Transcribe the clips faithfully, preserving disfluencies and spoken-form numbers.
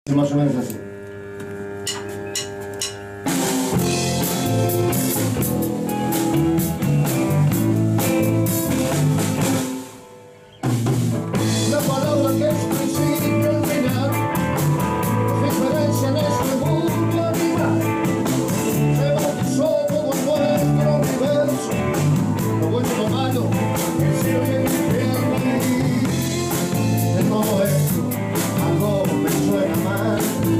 Más o menos así. Una palabra que es principio al final, diferencia en este mundo animal. Se bautizó todo nuestro universo, lo bueno y lo malo, el cielo y el infierno. Y de todo esto, algo me suena mal.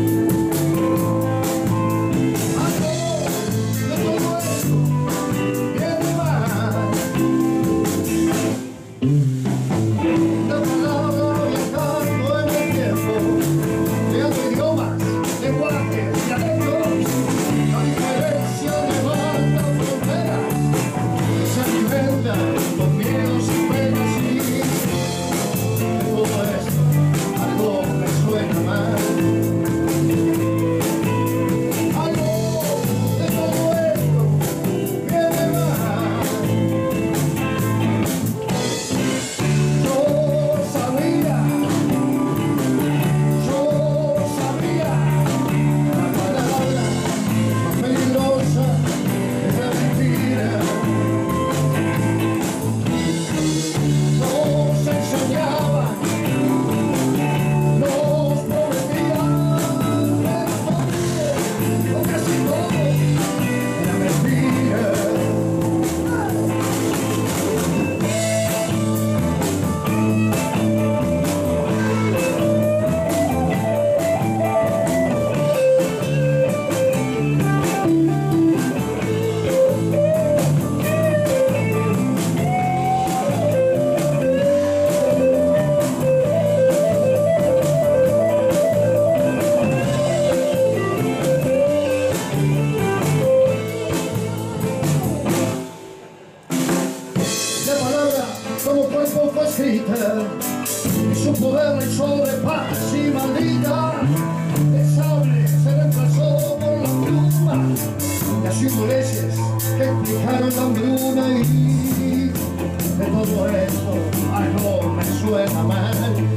Como cuerpo fue escrita y su poder le sobrepasa y maldita. El sable se reemplazó por la pluma y así leyes que explicaron la hambruna. Y de todo esto algo me suena mal.